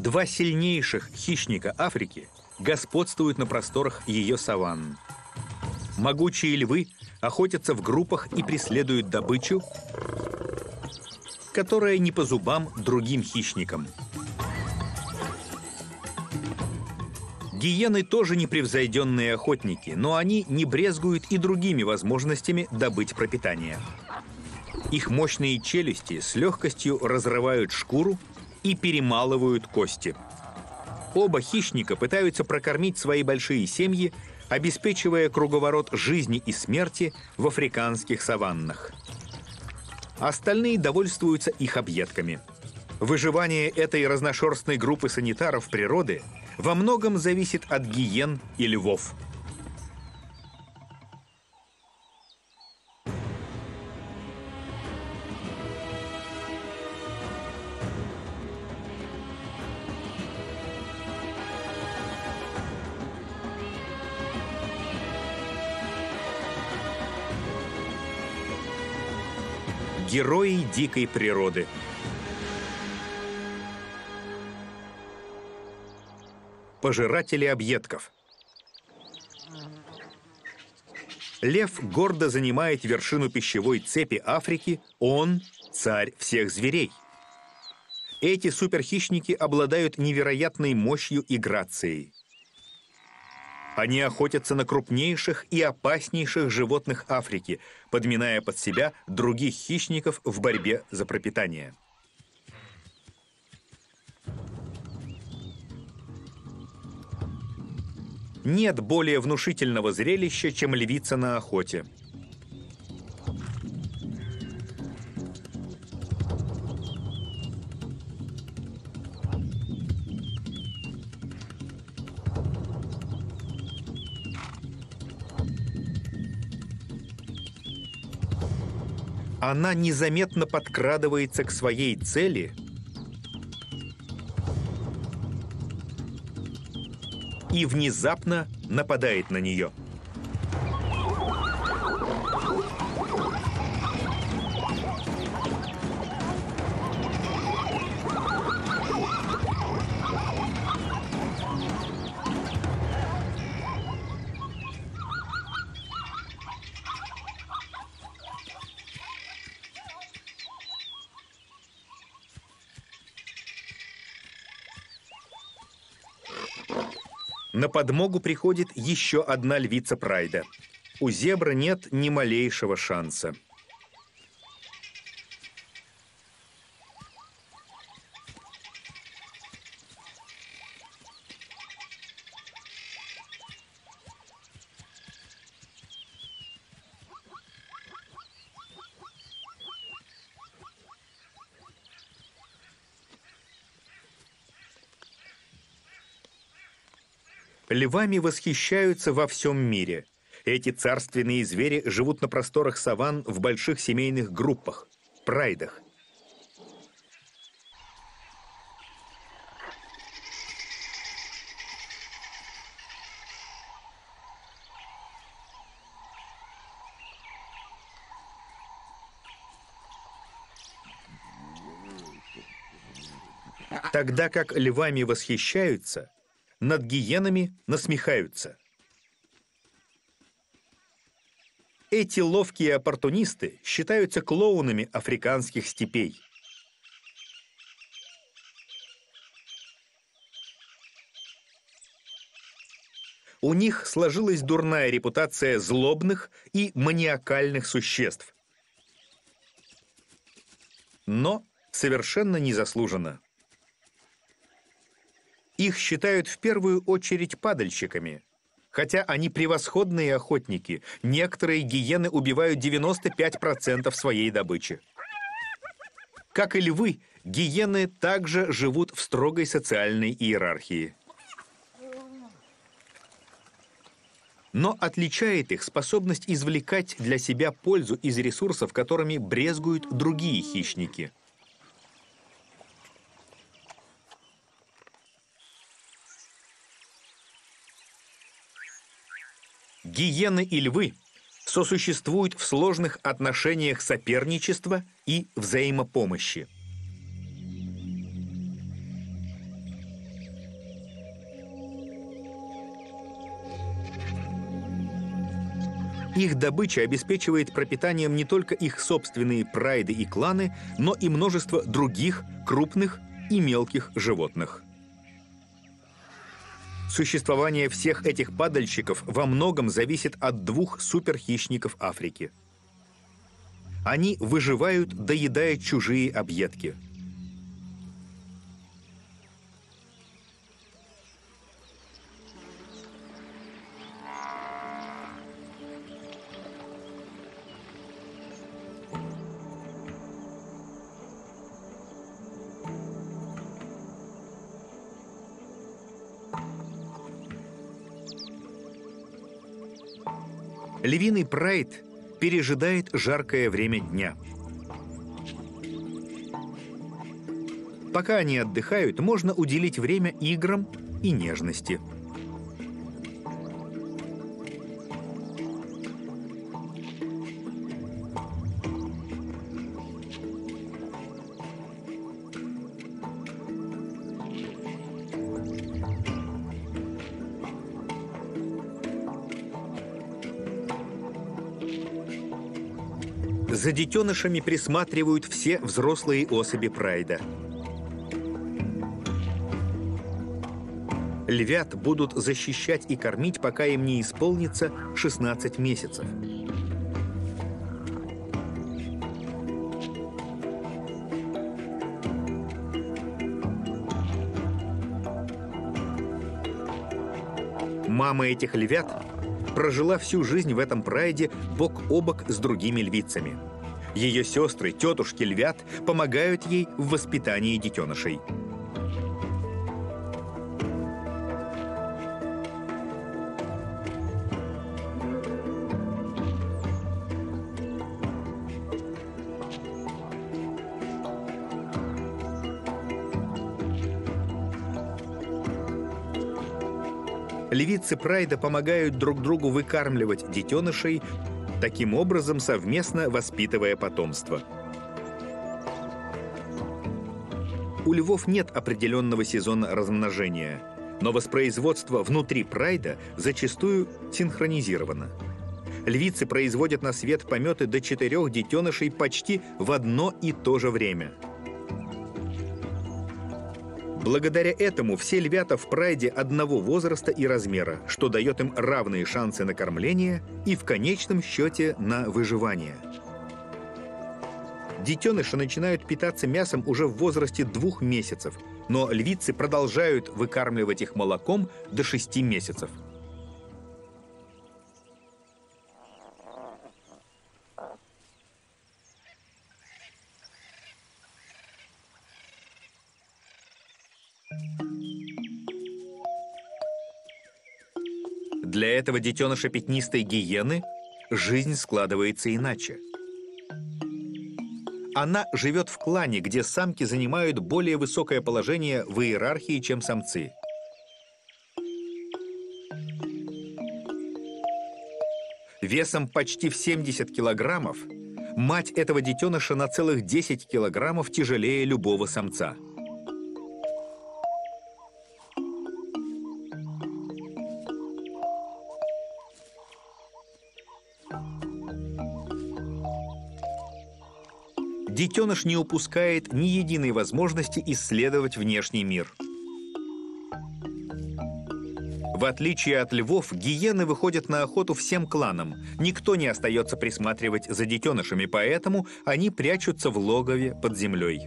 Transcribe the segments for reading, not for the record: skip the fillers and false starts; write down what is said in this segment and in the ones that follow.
Два сильнейших хищника Африки господствуют на просторах ее саванн. Могучие львы охотятся в группах и преследуют добычу, которая не по зубам другим хищникам. Гиены тоже непревзойденные охотники, но они не брезгуют и другими возможностями добыть пропитание. Их мощные челюсти с легкостью разрывают шкуру и перемалывают кости. Оба хищника пытаются прокормить свои большие семьи, обеспечивая круговорот жизни и смерти в африканских саваннах. Остальные довольствуются их объедками. Выживание этой разношерстной группы санитаров природы во многом зависит от гиен и львов. Герои дикой природы. Пожиратели объедков. Лев гордо занимает вершину пищевой цепи Африки, он – царь всех зверей. Эти суперхищники обладают невероятной мощью и грацией. Они охотятся на крупнейших и опаснейших животных Африки, подминая под себя других хищников в борьбе за пропитание. Нет более внушительного зрелища, чем львица на охоте. Она незаметно подкрадывается к своей цели и внезапно нападает на нее. На подмогу приходит еще одна львица Прайда. У зебры нет ни малейшего шанса. Львами восхищаются во всем мире. Эти царственные звери живут на просторах саванн в больших семейных группах – прайдах. Тогда как львами восхищаются, над гиенами насмехаются. Эти ловкие оппортунисты считаются клоунами африканских степей. У них сложилась дурная репутация злобных и маниакальных существ. Но совершенно незаслуженно. Их считают в первую очередь падальщиками. Хотя они превосходные охотники, некоторые гиены убивают 95% своей добычи. Как и львы, гиены также живут в строгой социальной иерархии. Но отличает их способность извлекать для себя пользу из ресурсов, которыми брезгуют другие хищники. Гиены и львы сосуществуют в сложных отношениях соперничества и взаимопомощи. Их добыча обеспечивает пропитанием не только их собственные прайды и кланы, но и множество других крупных и мелких животных. Существование всех этих падальщиков во многом зависит от двух суперхищников Африки. Они выживают, доедая чужие объедки. Львиный прайд пережидает жаркое время дня. Пока они отдыхают, можно уделить время играм и нежности. За детенышами присматривают все взрослые особи прайда. Львят будут защищать и кормить, пока им не исполнится 16 месяцев. Мама этих львят прожила всю жизнь в этом прайде бок о бок с другими львицами. Ее сестры, тетушки львят, помогают ей в воспитании детенышей. Львицы прайда помогают друг другу выкармливать детенышей, таким образом совместно воспитывая потомство. У львов нет определенного сезона размножения, но воспроизводство внутри прайда зачастую синхронизировано. Львицы производят на свет пометы до 4 детенышей почти в одно и то же время. Благодаря этому все львята в прайде одного возраста и размера, что дает им равные шансы на кормление и в конечном счете на выживание. Детеныши начинают питаться мясом уже в возрасте 2 месяцев, но львицы продолжают выкармливать их молоком до 6 месяцев. Для этого детеныша пятнистой гиены жизнь складывается иначе. Она живет в клане, где самки занимают более высокое положение в иерархии, чем самцы. Весом почти в 70 килограммов мать этого детеныша на целых 10 килограммов тяжелее любого самца. Детеныш не упускает ни единой возможности исследовать внешний мир. В отличие от львов, гиены выходят на охоту всем кланам. Никто не остается присматривать за детенышами, поэтому они прячутся в логове под землей.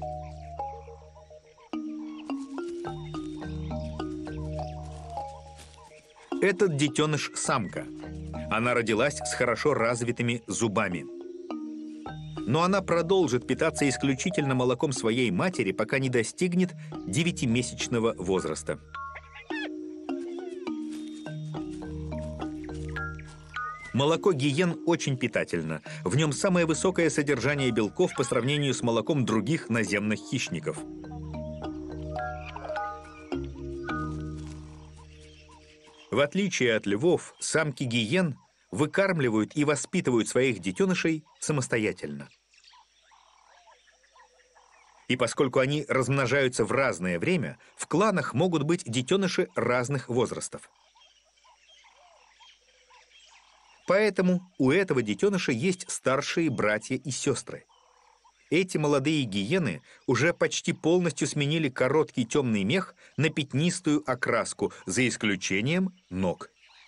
Этот детеныш – самка. Она родилась с хорошо развитыми зубами. Но она продолжит питаться исключительно молоком своей матери, пока не достигнет 9-месячного возраста. Молоко гиен очень питательно. В нем самое высокое содержание белков по сравнению с молоком других наземных хищников. В отличие от львов, самки гиен выкармливают и воспитывают своих детенышей самостоятельно. И поскольку они размножаются в разное время, в кланах могут быть детеныши разных возрастов. По поэтому у этого детеныша есть старшие братья и сестры. Эти молодые гиены уже почти полностью сменили короткий темный мех на пятнистую окраску, за исключением ног.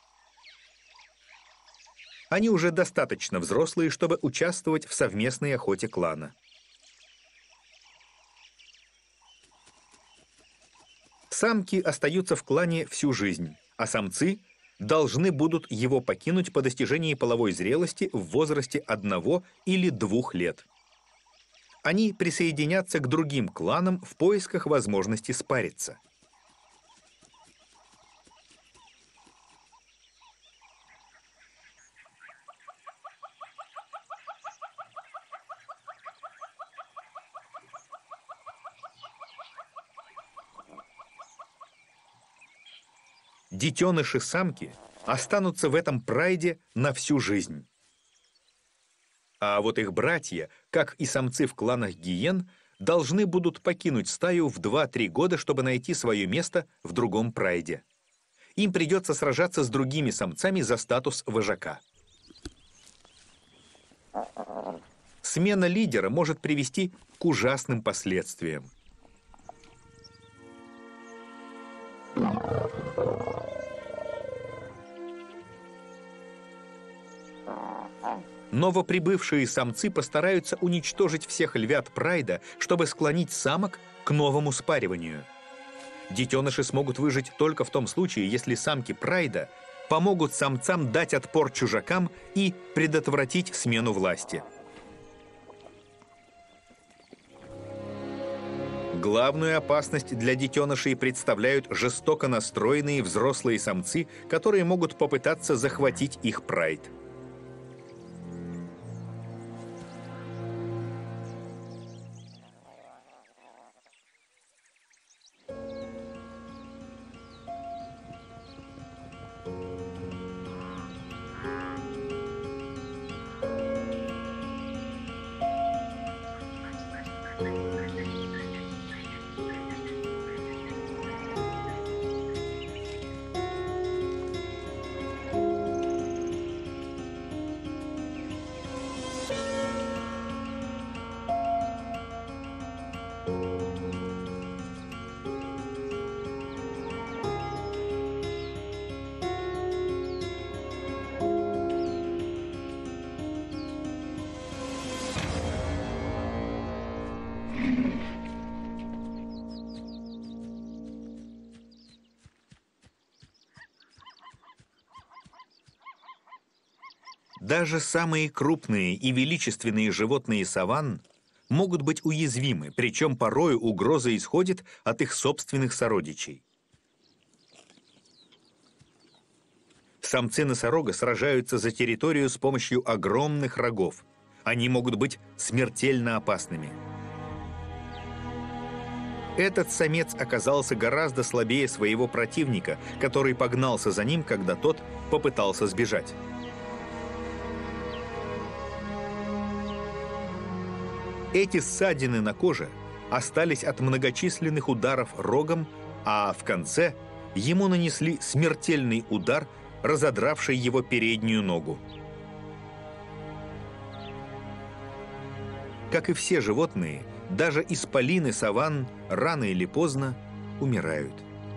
Они уже достаточно взрослые, чтобы участвовать в совместной охоте клана. Самки остаются в клане всю жизнь, а самцы должны будут его покинуть по достижении половой зрелости в возрасте 1 или 2 лет. Они присоединятся к другим кланам в поисках возможности спариться. Детеныши самки останутся в этом прайде на всю жизнь. А вот их братья, как и самцы в кланах гиен, должны будут покинуть стаю в 2-3 года, чтобы найти свое место в другом прайде. Им придется сражаться с другими самцами за статус вожака. Смена лидера может привести к ужасным последствиям. Новоприбывшие самцы постараются уничтожить всех львят прайда, чтобы склонить самок к новому спариванию. Детеныши смогут выжить только в том случае, если самки прайда помогут самцам дать отпор чужакам и предотвратить смену власти. Главную опасность для детенышей представляют жестоко настроенные взрослые самцы, которые могут попытаться захватить их прайд. Даже самые крупные и величественные животные саванн могут быть уязвимы, причем порою угроза исходит от их собственных сородичей. Самцы носорога сражаются за территорию с помощью огромных рогов. Они могут быть смертельно опасными. Этот самец оказался гораздо слабее своего противника, который погнался за ним, когда тот попытался сбежать. Эти ссадины на коже остались от многочисленных ударов рогом, а в конце ему нанесли смертельный удар, разодравший его переднюю ногу. Как и все животные, даже исполины саванн рано или поздно умирают.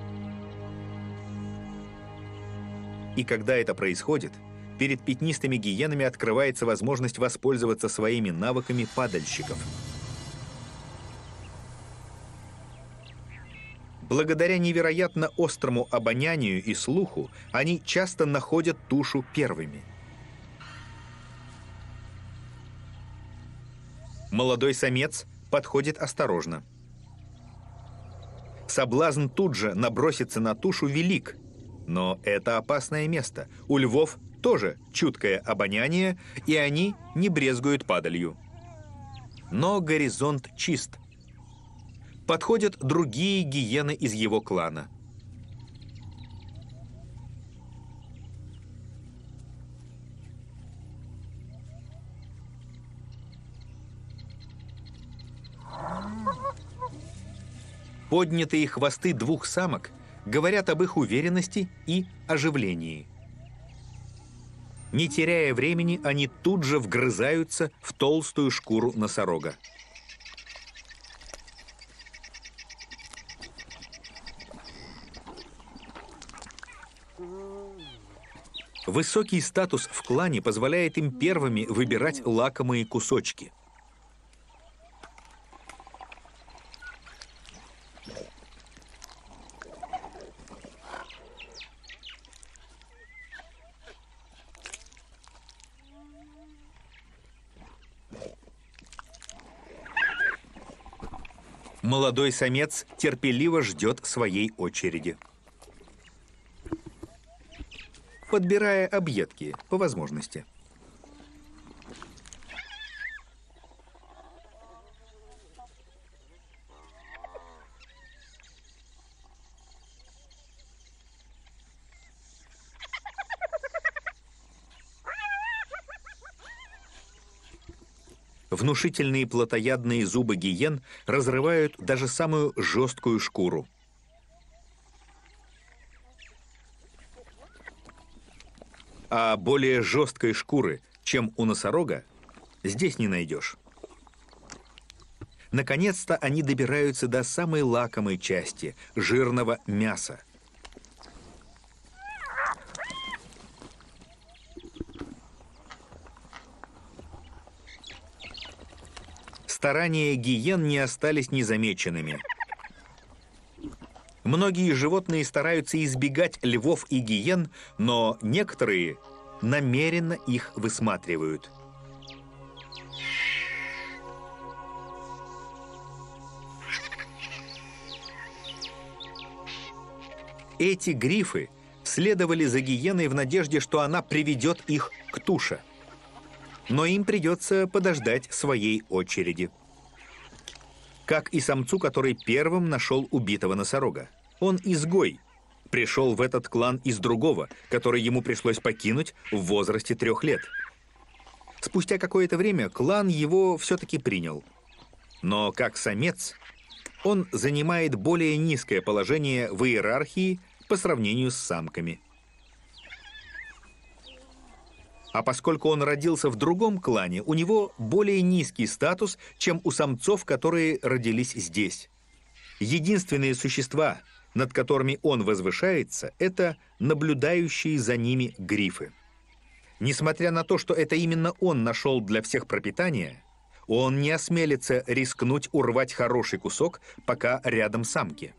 И когда это происходит, перед пятнистыми гиенами открывается возможность воспользоваться своими навыками падальщиков. Благодаря невероятно острому обонянию и слуху они часто находят тушу первыми. Молодой самец подходит осторожно. Соблазн тут же наброситься на тушу велик, но это опасное место. У львов тоже чуткое обоняние, и они не брезгуют падалью. Но горизонт чист. Подходят другие гиены из его клана. Поднятые хвосты двух самок говорят об их уверенности и оживлении. Не теряя времени, они тут же вгрызаются в толстую шкуру носорога. Высокий статус в клане позволяет им первыми выбирать лакомые кусочки. Молодой самец терпеливо ждет своей очереди, подбирая объедки по возможности. Внушительные плотоядные зубы гиен разрывают даже самую жесткую шкуру. А более жесткой шкуры, чем у носорога, здесь не найдешь. Наконец-то они добираются до самой лакомой части – жирного мяса. Старания гиен не остались незамеченными. Многие животные стараются избегать львов и гиен, но некоторые намеренно их высматривают. Эти грифы следовали за гиеной в надежде, что она приведет их к туше. Но им придется подождать своей очереди. Как и самцу, который первым нашел убитого носорога. Он изгой. Пришел в этот клан из другого, который ему пришлось покинуть в возрасте 3 лет. Спустя какое-то время клан его все-таки принял. Но как самец, он занимает более низкое положение в иерархии по сравнению с самками. А поскольку он родился в другом клане, у него более низкий статус, чем у самцов, которые родились здесь. Единственные существа, над которыми он возвышается, это наблюдающие за ними грифы. Несмотря на то, что это именно он нашел для всех пропитание, он не осмелится рискнуть урвать хороший кусок, пока рядом самки.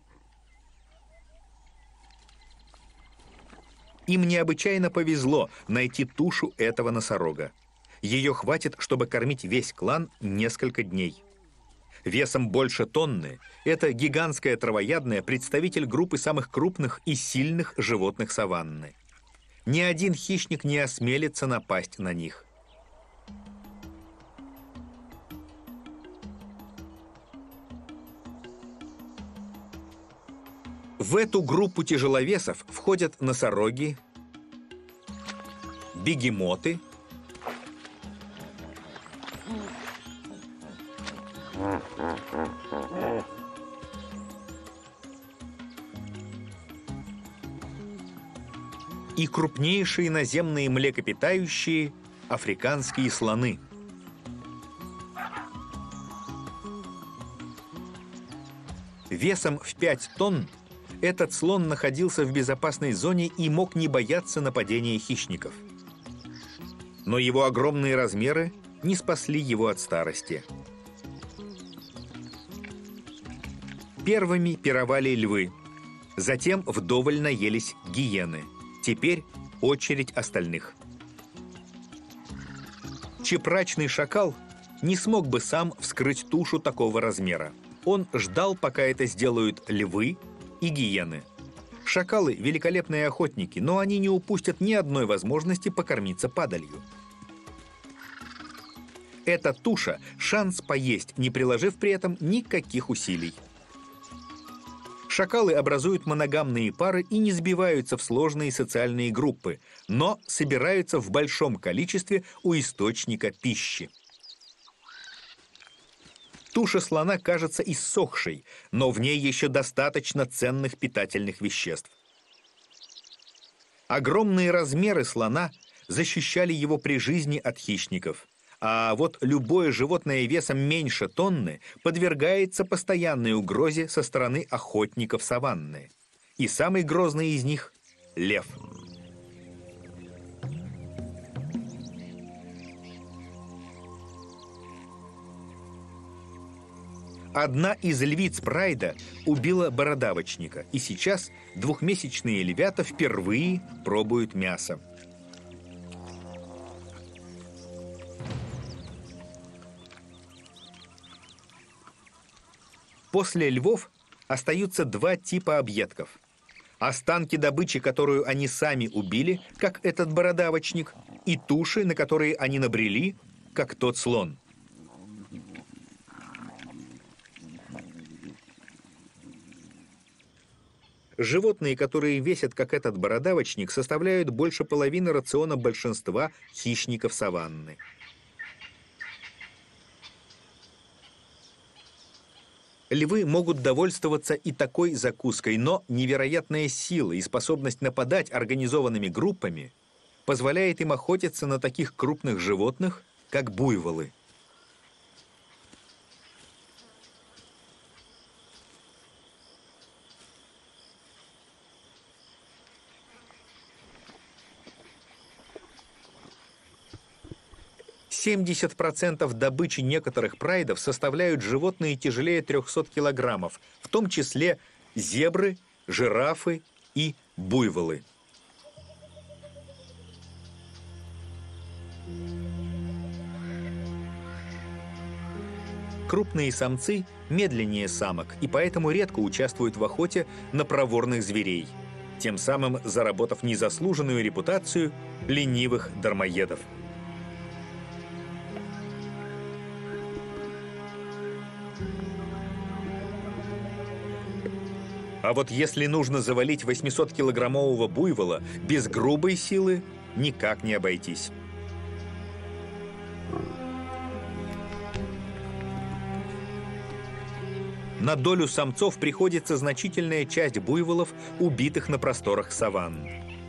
Им необычайно повезло найти тушу этого носорога. Ее хватит, чтобы кормить весь клан несколько дней. Весом больше тонны, это гигантская травоядная представитель группы самых крупных и сильных животных саванны. Ни один хищник не осмелится напасть на них. В эту группу тяжеловесов входят носороги, бегемоты, и крупнейшие наземные млекопитающие африканские слоны. Весом в 5 тонн этот слон находился в безопасной зоне и мог не бояться нападения хищников. Но его огромные размеры не спасли его от старости. Первыми пировали львы, затем вдоволь наелись гиены. Теперь очередь остальных. Чепрачный шакал не смог бы сам вскрыть тушу такого размера. Он ждал, пока это сделают львы и гиены. Шакалы – великолепные охотники, но они не упустят ни одной возможности покормиться падалью. Эта туша – шанс поесть, не приложив при этом никаких усилий. Шакалы образуют моногамные пары и не сбиваются в сложные социальные группы, но собираются в большом количестве у источника пищи. Туша слона кажется иссохшей, но в ней еще достаточно ценных питательных веществ. Огромные размеры слона защищали его при жизни от хищников. А вот любое животное весом меньше тонны подвергается постоянной угрозе со стороны охотников саванны. И самый грозный из них – лев. Одна из львиц прайда убила бородавочника, и сейчас двухмесячные львята впервые пробуют мясо. После львов остаются два типа объедков. Останки добычи, которую они сами убили, как этот бородавочник, и туши, на которые они набрели, как тот слон. Животные, которые весят, как этот бородавочник, составляют больше половины рациона большинства хищников саванны. Львы могут довольствоваться и такой закуской, но невероятная сила и способность нападать организованными группами позволяет им охотиться на таких крупных животных, как буйволы. Семьдесят процентов добычи некоторых прайдов составляют животные тяжелее 300 килограммов, в том числе зебры, жирафы и буйволы. Крупные самцы медленнее самок и поэтому редко участвуют в охоте на проворных зверей, тем самым заработав незаслуженную репутацию ленивых дармоедов. А вот если нужно завалить 800-килограммового буйвола, без грубой силы никак не обойтись. На долю самцов приходится значительная часть буйволов, убитых на просторах саванн.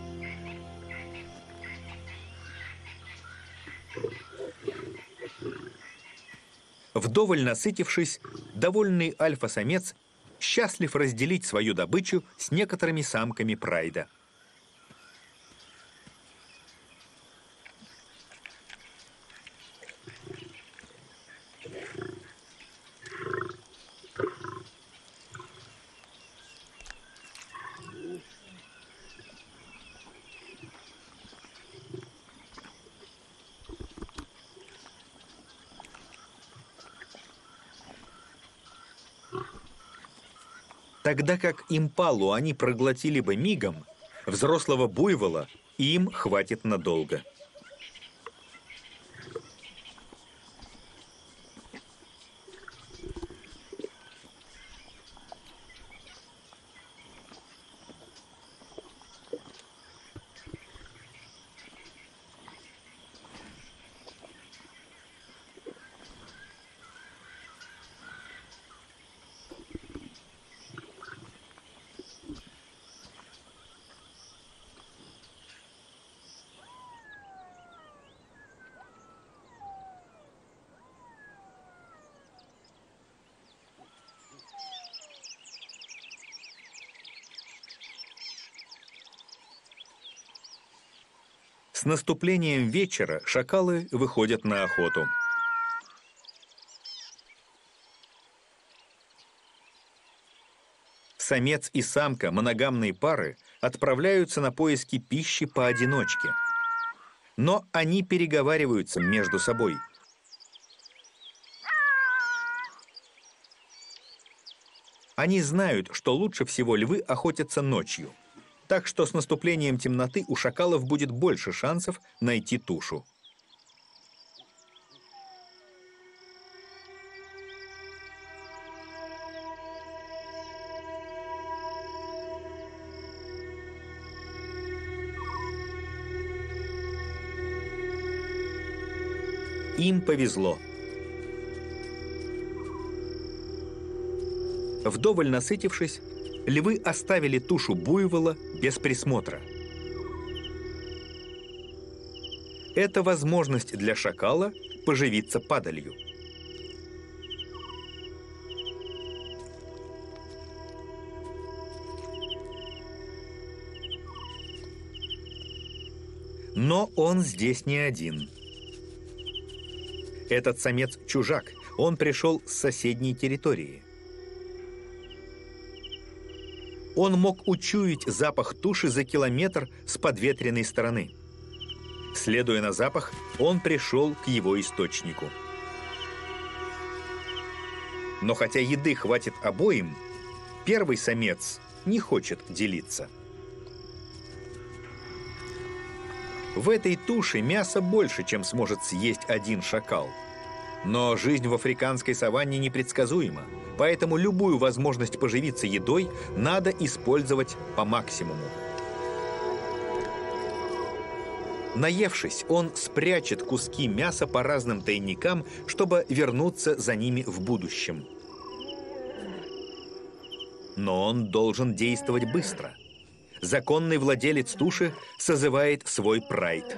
Вдоволь насытившись, довольный альфа-самец счастлив разделить свою добычу с некоторыми самками прайда. Тогда как импалу они проглотили бы мигом, взрослого буйвола им хватит надолго. С наступлением вечера шакалы выходят на охоту. Самец и самка моногамной пары отправляются на поиски пищи поодиночке. Но они переговариваются между собой. Они знают, что лучше всего львы охотятся ночью. Так что с наступлением темноты у шакалов будет больше шансов найти тушу. Им повезло. Вдоволь насытившись, львы оставили тушу буйвола без присмотра. Это возможность для шакала поживиться падалью. Но он здесь не один. Этот самец чужак. Он пришел с соседней территории. Он мог учуять запах туши за километр с подветренной стороны. Следуя на запах, он пришел к его источнику. Но хотя еды хватит обоим, первый самец не хочет делиться. В этой туше мяса больше, чем сможет съесть один шакал. Но жизнь в африканской саванне непредсказуема, поэтому любую возможность поживиться едой надо использовать по максимуму. Наевшись, он спрячет куски мяса по разным тайникам, чтобы вернуться за ними в будущем. Но он должен действовать быстро. Законный владелец туши созывает свой прайд.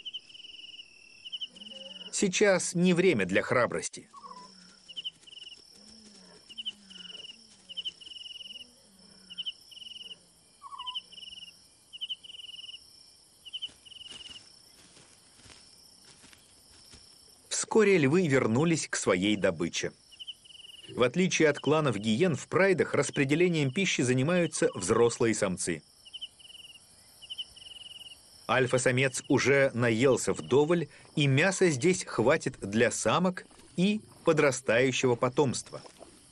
Сейчас не время для храбрости. Вскоре львы вернулись к своей добыче. В отличие от кланов гиен, в прайдах распределением пищи занимаются взрослые самцы. Альфа-самец уже наелся вдоволь, и мяса здесь хватит для самок и подрастающего потомства.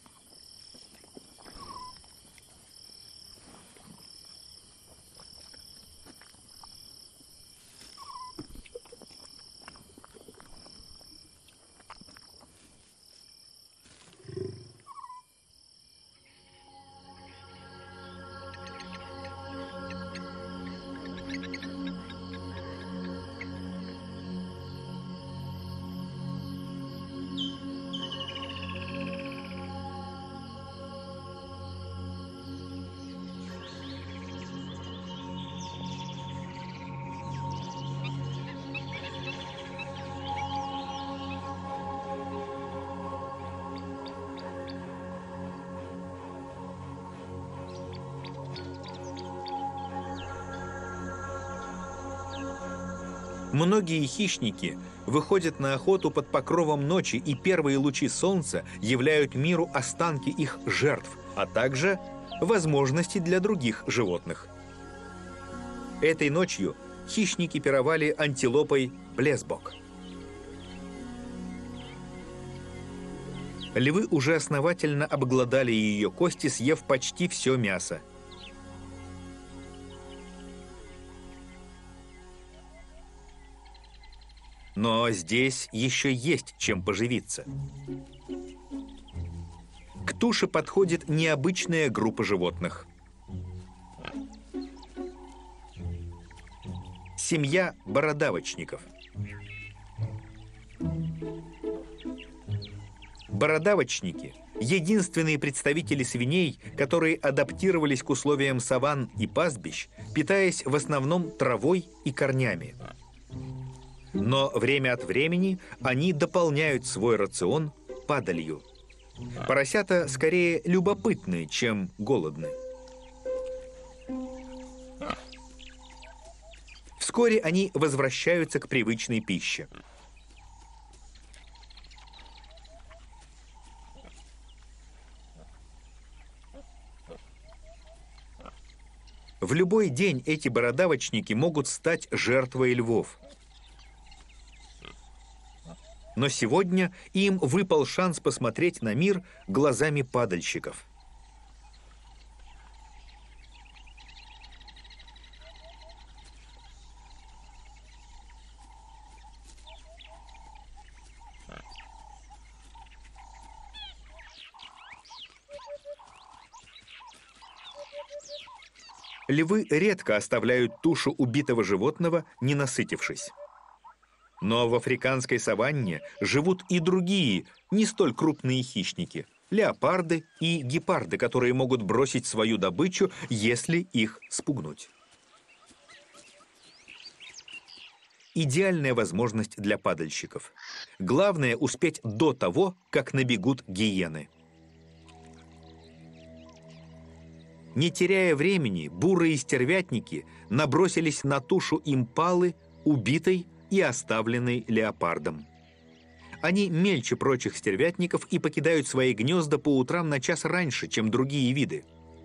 Многие хищники выходят на охоту под покровом ночи, и первые лучи солнца являют миру останки их жертв, а также возможности для других животных. Этой ночью хищники пировали антилопой блесбок. Львы уже основательно обглодали ее кости, съев почти все мясо. Но здесь еще есть чем поживиться. К туше подходит необычная группа животных. Семья бородавочников. Бородавочники – единственные представители свиней, которые адаптировались к условиям саванн и пастбищ, питаясь в основном травой и корнями. Но время от времени они дополняют свой рацион падалью. Поросята скорее любопытны, чем голодны. Вскоре они возвращаются к привычной пище. В любой день эти бородавочники могут стать жертвой львов. Но сегодня им выпал шанс посмотреть на мир глазами падальщиков. Львы редко оставляют тушу убитого животного, не насытившись. Но в африканской саванне живут и другие, не столь крупные хищники – леопарды и гепарды, которые могут бросить свою добычу, если их спугнуть. идеальная возможность для падальщиков. Главное успеть до того, как набегут гиены. Не теряя времени, бурые стервятники набросились на тушу импалы, убитой и оставленной леопардом. Они мельче прочих стервятников и покидают свои гнезда по утрам на час раньше, чем другие виды.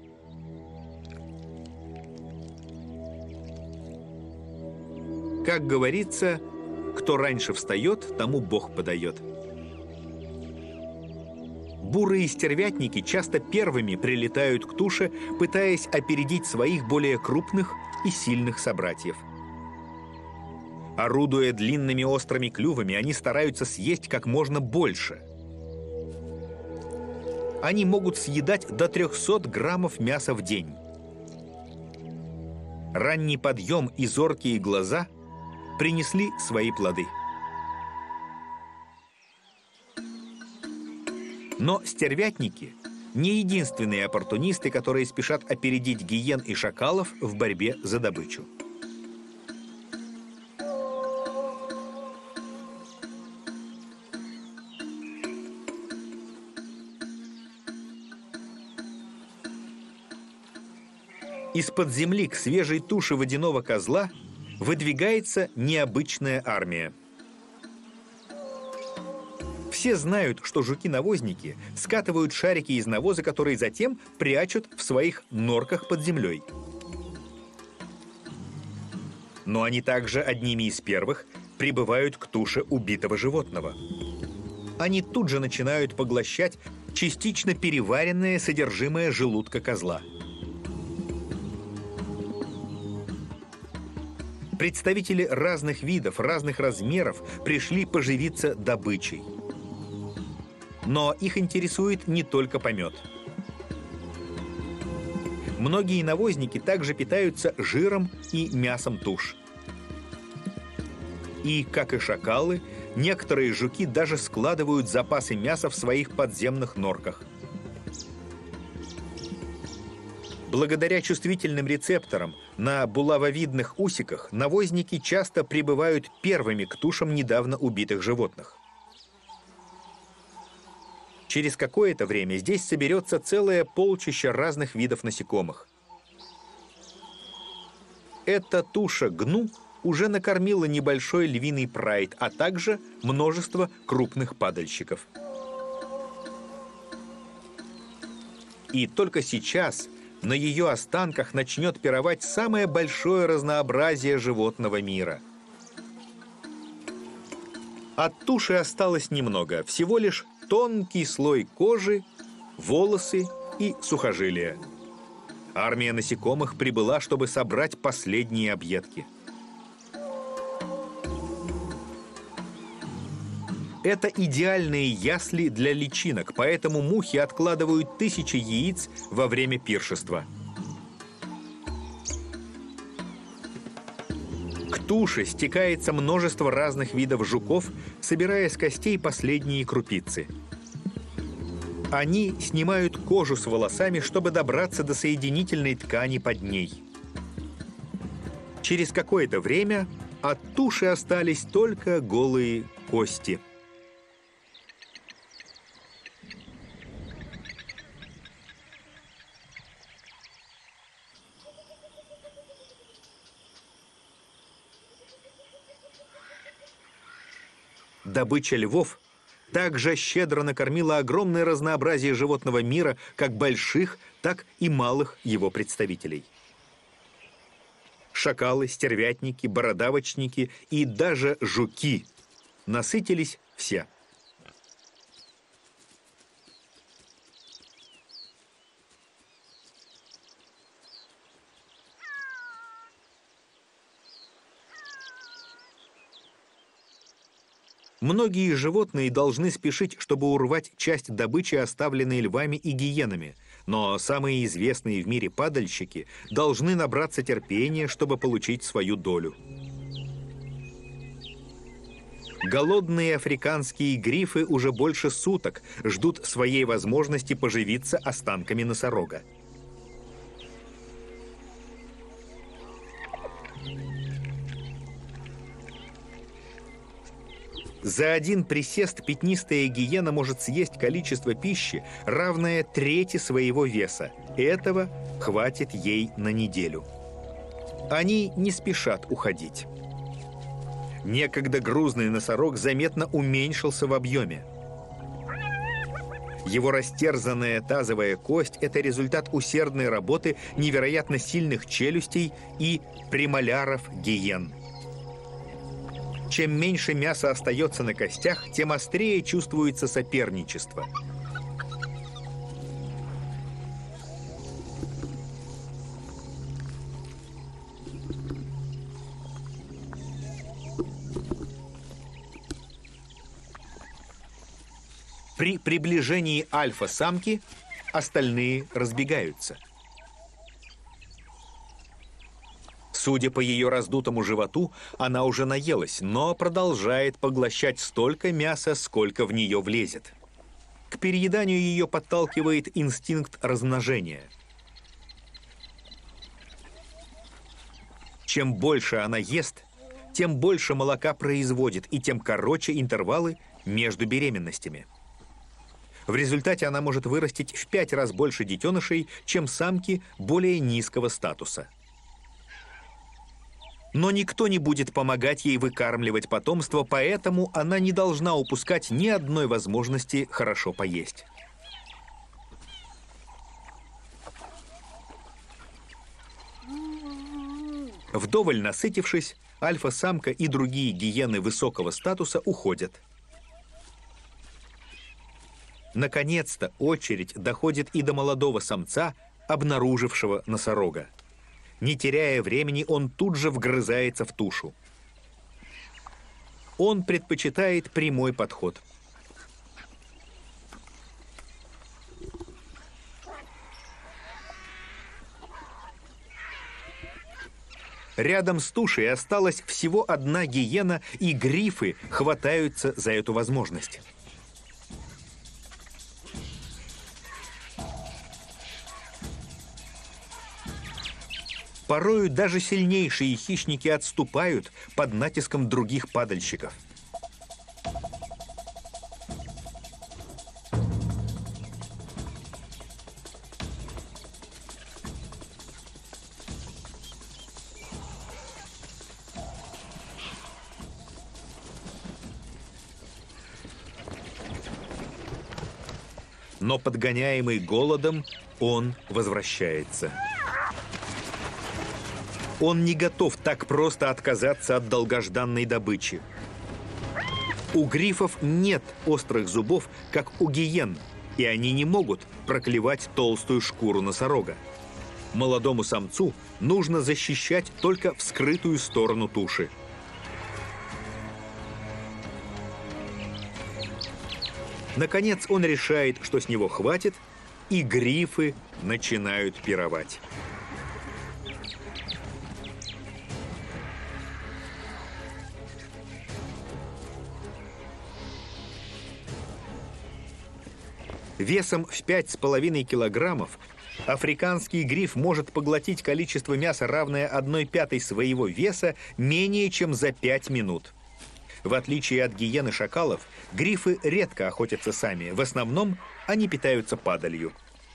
Как говорится, кто раньше встает, тому Бог подает. Бурые стервятники часто первыми прилетают к туше, пытаясь опередить своих более крупных и сильных собратьев. Орудуя длинными острыми клювами, они стараются съесть как можно больше. Они могут съедать до 300 граммов мяса в день. Ранний подъем и зоркие глаза принесли свои плоды. Но стервятники не единственные оппортунисты, которые спешат опередить гиен и шакалов в борьбе за добычу. Из-под земли к свежей туше водяного козла выдвигается необычная армия. Все знают, что жуки-навозники скатывают шарики из навоза, которые затем прячут в своих норках под землей. Но они также одними из первых прибывают к туше убитого животного. Они тут же начинают поглощать частично переваренное содержимое желудка козла. Представители разных видов, разных размеров пришли поживиться добычей. Но их интересует не только помет. Многие навозники также питаются жиром и мясом туш. И, как и шакалы, некоторые жуки даже складывают запасы мяса в своих подземных норках. Благодаря чувствительным рецепторам на булавовидных усиках навозники часто прибывают первыми к тушам недавно убитых животных. Через какое-то время здесь соберется целое полчище разных видов насекомых. Эта туша гну уже накормила небольшой львиный прайд, а также множество крупных падальщиков. И только сейчас на ее останках начнет пировать самое большое разнообразие животного мира. От туши осталось немного, всего лишь тонкий слой кожи, волосы и сухожилия. Армия насекомых прибыла, чтобы собрать последние объедки. Это идеальные ясли для личинок, поэтому мухи откладывают тысячи яиц во время пиршества. К туше стекается множество разных видов жуков, собирая с костей последние крупицы. Они снимают кожу с волосами, чтобы добраться до соединительной ткани под ней. Через какое-то время от туши остались только голые кости. Добыча львов также щедро накормила огромное разнообразие животного мира, как больших, так и малых его представителей. Шакалы, стервятники, бородавочники и даже жуки насытились все. Многие животные должны спешить, чтобы урвать часть добычи, оставленной львами и гиенами. Но самые известные в мире падальщики должны набраться терпения, чтобы получить свою долю. Голодные африканские грифы уже больше суток ждут своей возможности поживиться останками носорога. За один присест пятнистая гиена может съесть количество пищи, равное трети своего веса. Этого хватит ей на неделю. Они не спешат уходить. Некогда грузный носорог заметно уменьшился в объеме. Его растерзанная тазовая кость – это результат усердной работы невероятно сильных челюстей и премоляров гиен. Чем меньше мяса остается на костях, тем острее чувствуется соперничество. При приближении альфа-самки остальные разбегаются. Судя по ее раздутому животу, она уже наелась, но продолжает поглощать столько мяса, сколько в нее влезет. К перееданию ее подталкивает инстинкт размножения. Чем больше она ест, тем больше молока производит, и тем короче интервалы между беременностями. В результате она может вырастить в 5 раз больше детенышей, чем самки более низкого статуса. Но никто не будет помогать ей выкармливать потомство, поэтому она не должна упускать ни одной возможности хорошо поесть. Вдоволь насытившись, альфа-самка и другие гиены высокого статуса уходят. Наконец-то очередь доходит и до молодого самца, обнаружившего носорога. Не теряя времени, он тут же вгрызается в тушу. Он предпочитает прямой подход. Рядом с тушей осталась всего одна гиена, и грифы хватаются за эту возможность. Порою даже сильнейшие хищники отступают под натиском других падальщиков. Но подгоняемый голодом, он возвращается. Он не готов так просто отказаться от долгожданной добычи. У грифов нет острых зубов, как у гиен, и они не могут проклевать толстую шкуру носорога. Молодому самцу нужно защищать только вскрытую сторону туши. Наконец он решает, что с него хватит, и грифы начинают пировать. Весом в 5,5 килограммов африканский гриф может поглотить количество мяса, равное 1/5 своего веса, менее чем за 5 минут. В отличие от гиен и шакалов, грифы редко охотятся сами. В основном они питаются падалью.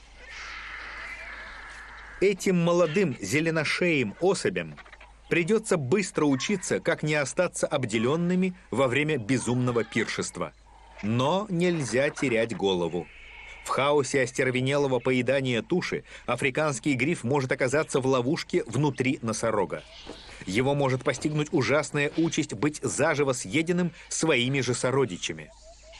Этим молодым зеленошеим особям придется быстро учиться, как не остаться обделенными во время безумного пиршества. Но нельзя терять голову. В хаосе остервенелого поедания туши африканский гриф может оказаться в ловушке внутри носорога. Его может постигнуть ужасная участь быть заживо съеденным своими же сородичами.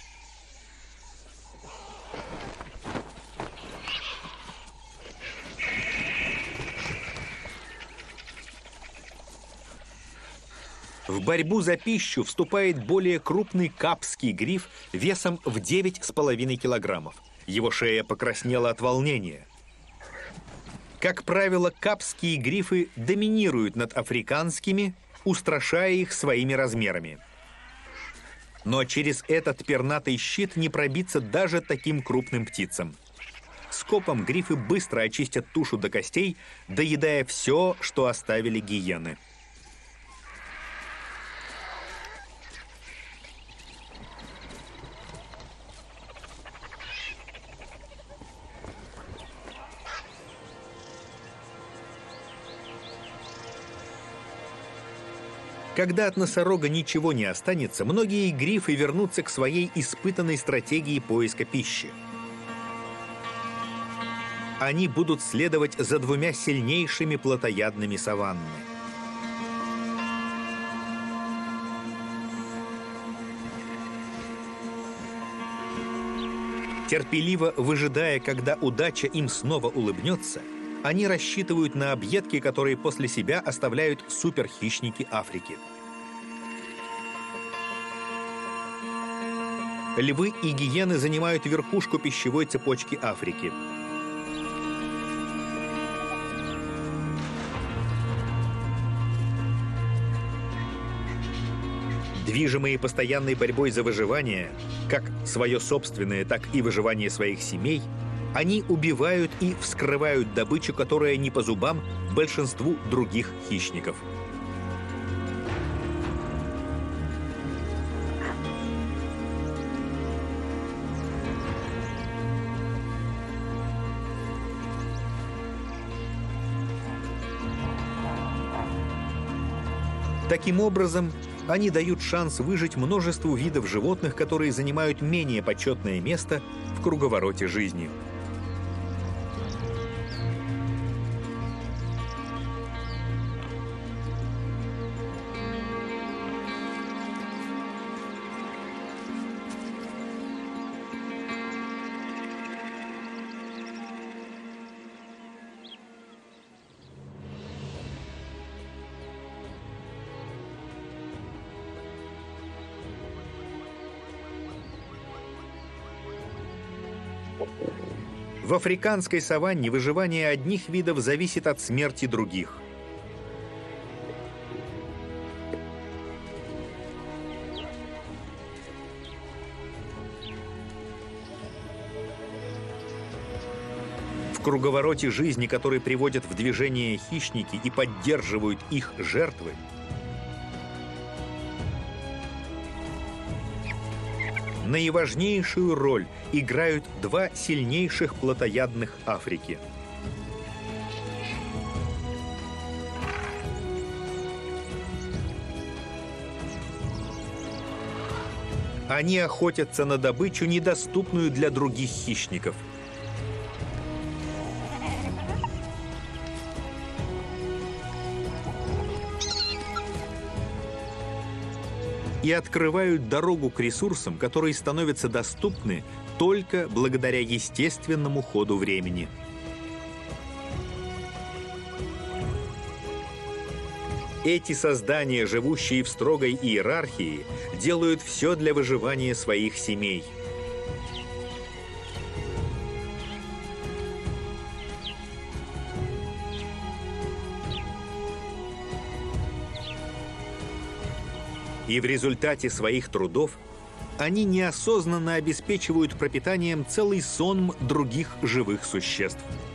В борьбу за пищу вступает более крупный капский гриф весом в 9,5 килограммов. Его шея покраснела от волнения. Как правило, капские грифы доминируют над африканскими, устрашая их своими размерами. Но через этот пернатый щит не пробиться даже таким крупным птицам. Скопом грифы быстро очистят тушу до костей, доедая все, что оставили гиены. Когда от носорога ничего не останется, многие грифы вернутся к своей испытанной стратегии поиска пищи. Они будут следовать за двумя сильнейшими плотоядными саванны. Терпеливо выжидая, когда удача им снова улыбнется, они рассчитывают на объедки, которые после себя оставляют суперхищники Африки. Львы и гиены занимают верхушку пищевой цепочки Африки. Движимые постоянной борьбой за выживание, как свое собственное, так и выживание своих семей, они убивают и вскрывают добычу, которая не по зубам большинству других хищников. Таким образом, они дают шанс выжить множеству видов животных, которые занимают менее почетное место в круговороте жизни. В африканской саванне выживание одних видов зависит от смерти других. В круговороте жизни, который приводят в движение хищники и поддерживают их жертвы, наиважнейшую роль играют два сильнейших плотоядных Африки. Они охотятся на добычу, недоступную для других хищников. И открывают дорогу к ресурсам, которые становятся доступны только благодаря естественному ходу времени. Эти создания, живущие в строгой иерархии, делают все для выживания своих семей. И в результате своих трудов они неосознанно обеспечивают пропитанием целый сонм других живых существ.